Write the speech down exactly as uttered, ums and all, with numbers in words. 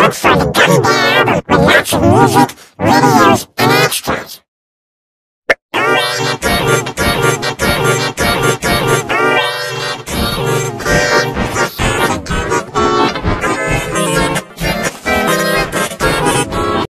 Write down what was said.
look for the Gummy Bear with lots of music, videos,